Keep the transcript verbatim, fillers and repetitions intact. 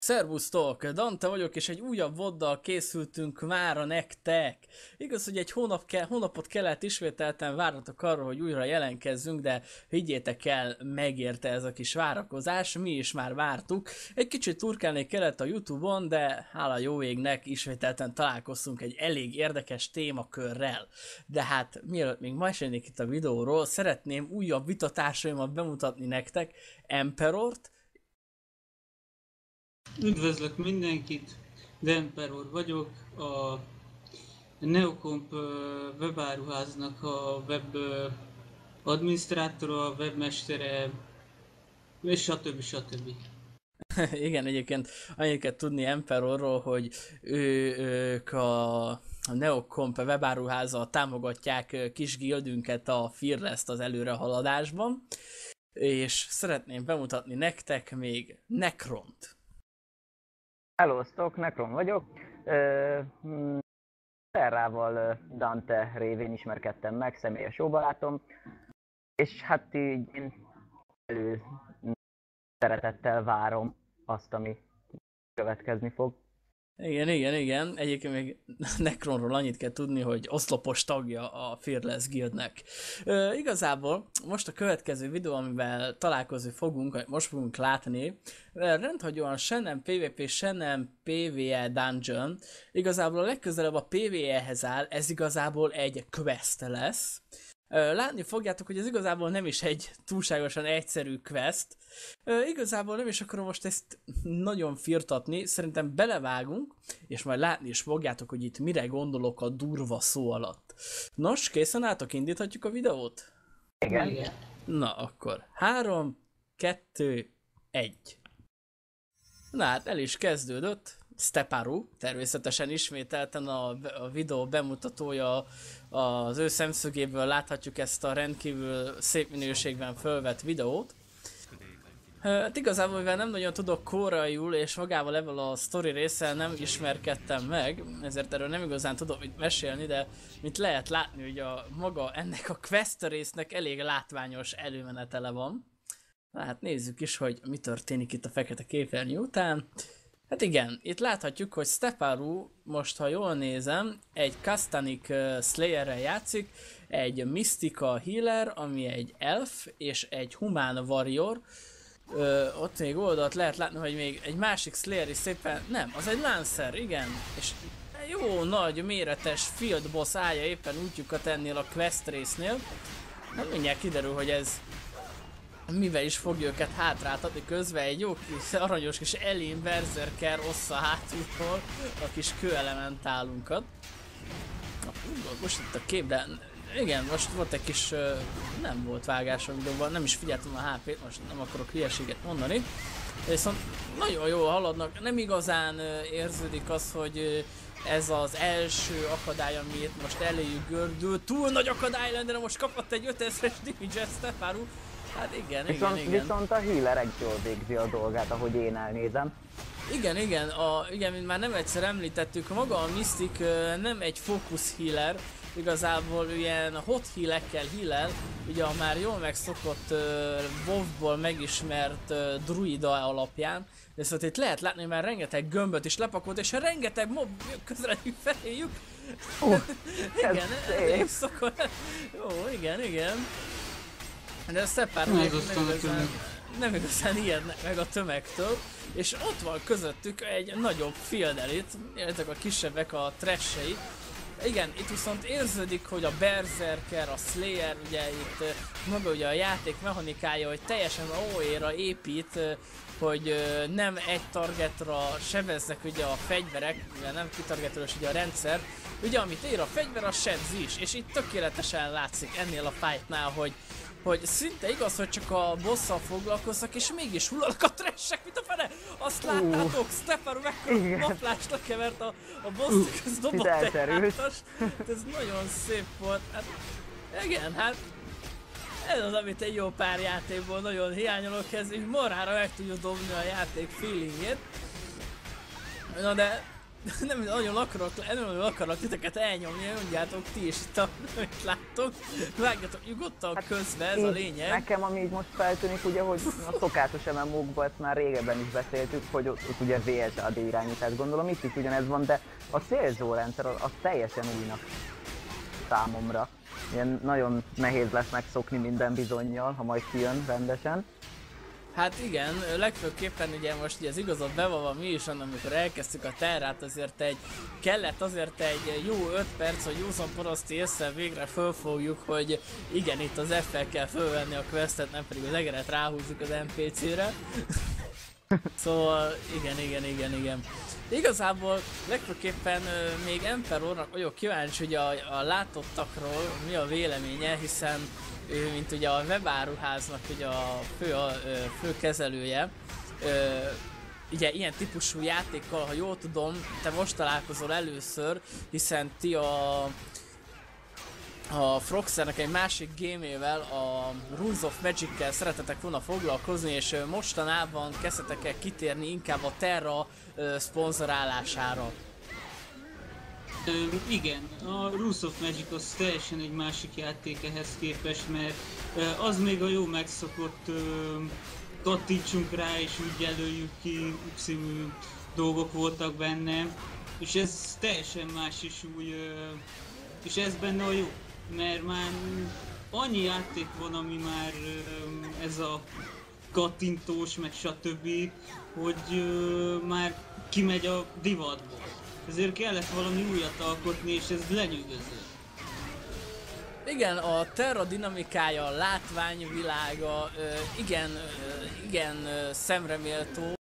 Szervusztok! Dante vagyok, és egy újabb voddal készültünk mára nektek. Igaz, hogy egy hónap ke hónapot kellett ismételten várnatok arra, hogy újra jelenkezzünk, de higgyétek el, megérte ez a kis várakozás, mi is már vártuk. Egy kicsit turkálni kellett a YouTube-on, de hála jó égnek ismételten találkoztunk egy elég érdekes témakörrel. De hát mielőtt még ma esenék itt a videóról, szeretném újabb vitatársaimat bemutatni nektek, Emperort. Üdvözlök mindenkit, The Emperor vagyok, a Neocomp webáruháznak a web adminisztrátora, webmestere, és stb. stb. Igen, egyébként annyit kell tudni Emperorról, hogy ő, ők a, a Neocomp webáruháza támogatják kis guildünket, a Fearless-t az előrehaladásban, és szeretném bemutatni nektek még Necront. Hello, Necron vagyok. Terrával Dante révén ismerkedtem meg, személyes jó barátom, és hát így én elő szeretettel várom azt, ami következni fog. Igen, igen, igen. Egyébként még Necronról annyit kell tudni, hogy oszlopos tagja a Fearless Guildnek. Ö, igazából most a következő videó, amivel találkozni fogunk, vagy most fogunk látni, rendhagyóan se nem PvP, se nem PvE dungeon. Igazából a legközelebb a PvE-hez áll, ez igazából egy quest lesz. Látni fogjátok, hogy ez igazából nem is egy túlságosan egyszerű quest. Igazából nem is akarom most ezt nagyon firtatni, szerintem belevágunk, és majd látni is fogjátok, hogy itt mire gondolok a durva szó alatt. Nos, készen álltok, indíthatjuk a videót? Igen. Igen. Na akkor, három, kettő, egy. Na hát el is kezdődött. Steparu, természetesen ismételten a, a videó bemutatója az ő szemszögéből láthatjuk ezt a rendkívül szép minőségben fölvett videót. Hát igazából, mivel nem nagyon tudok koreaiul, és magával ebből a sztori résszel nem ismerkedtem meg, ezért erről nem igazán tudok mit mesélni, de mint lehet látni, hogy a maga ennek a quest résznek elég látványos előmenetele van. Na hát nézzük is, hogy mi történik itt a fekete képernyő után. Hát igen, itt láthatjuk, hogy Steparu most, ha jól nézem, egy Kastanic uh, Slayerrel játszik, egy Mystica Healer, ami egy Elf, és egy Humán Warrior. Ö, ott még oldalt lehet látni, hogy még egy másik Slayer is szépen... Nem, az egy Lancer, igen. És jó nagy méretes Field Boss állja éppen útjukat ennél a quest résznél. Hát mindjárt kiderül, hogy ez... mivel is fogja őket hátráltatni, közben egy jó kis aranyos kis Elin Berserker ossza hátulról a kis kőelementálunkat. Na, most itt a kép, de igen, most volt egy kis, nem volt vágás a videóban, nem is figyeltem a há pét, most nem akarok hülyeséget mondani. Viszont nagyon jól haladnak, nem igazán érződik az, hogy ez az első akadály, amit most eléjük gördül. Túl nagy akadály lenne, de most kapott egy ötezres damage-et Steparu. Hát igen, viszont, igen, igen. Viszont a healer egy jól végzi a dolgát, ahogy én elnézem. Igen, igen, a, igen, mint már nem egyszer említettük, maga a Mystic nem egy focus healer, igazából ilyen hot healekkel healel, ugye a már jól megszokott uh, WoW-ból megismert uh, druida alapján, viszont itt lehet látni, hogy már rengeteg gömböt is lepakolt, és rengeteg mob közreljük feléjük. Uh, igen, ez szokott. Jó, igen, igen. De a Steparu nem, nem, nem igazán ijednek meg a tömegtől, és ott van közöttük egy nagyobb field elite, ezek a kisebbek a trashei. Igen, itt viszont érződik, hogy a Berserker, a Slayer, ugye itt maga ugye a játék mechanikája, hogy teljesen o á-ra épít, hogy nem egy targetra sebeznek ugye a fegyverek, ugye nem kitargetős ugye a rendszer, ugye amit ér a fegyver, a sebz is, és itt tökéletesen látszik ennél a fightnál, hogy hogy szinte igaz, hogy csak a bosszal foglalkoznak, és mégis hullanak a trashek, mint a fene! Azt láttátok, uh, Steparu mekkora maflást lekevert a, a bossznak, ez dobott egy hátas. Ez nagyon szép volt. Hát, igen, hát ez az, amit egy jó pár játékból nagyon hiányolok, ez így marhára meg tudja dobni a játék feelingét. Na de nem nagyon akarok, nem nagyon akarok titeket elnyomni, mondjátok ti is itt, amit láttok. Vágjatok nyugodtan hát közben, ez a lényeg. Nekem ami így most feltűnik, ugye, hogy a szokásos em em ó-kban ezt már régebben is beszéltük, hogy ott, ott ugye vé es á dé irányítás, gondolom itt is ugyanez van, de a célzó rendszer az, az teljesen újnak számomra. Ilyen nagyon nehéz lesz megszokni minden bizonnyal, ha majd kijön rendesen. Hát igen, legfőképpen ugye most ugye az igazat bevallva mi is, amikor elkezdtük a terrát, azért egy, kellett azért egy jó öt perc, hogy józan paraszti észre végre fölfogjuk, hogy igen, itt az F-fel kell fölvenni a questet, nem pedig az egeret ráhúzzuk az en pé cére. Szóval igen, igen, igen, igen. Igazából legfőképpen uh, még Emperornak vagyok kíváncsi, hogy a, a látottakról mi a véleménye, hiszen ő, mint ugye a webáruháznak ugye a fő, a, fő kezelője, ö, ugye ilyen típusú játékkal, ha jól tudom, te most találkozol először, hiszen ti a a Froxernek egy másik gémével, a Rules of Magic-kel szeretetek volna foglalkozni, és mostanában kezdetek el kitérni inkább a Terra ö, szponzorálására. Ö, igen, a Rules of Magic az teljesen egy másik játék ehhez képest, mert ö, az még a jó megszokott ö, kattintsunk rá és úgy jelöljük ki című dolgok voltak benne, és ez teljesen más is úgy, ö, és ez benne a jó, mert már annyi játék van, ami már ö, ez a kattintós, meg stb., hogy ö, már kimegy a divatból. Ezért kellett valami újat alkotni, és ez lenyűgöző. Igen, a Terra dinamikája, a látványvilága, igen, igen szemreméltó.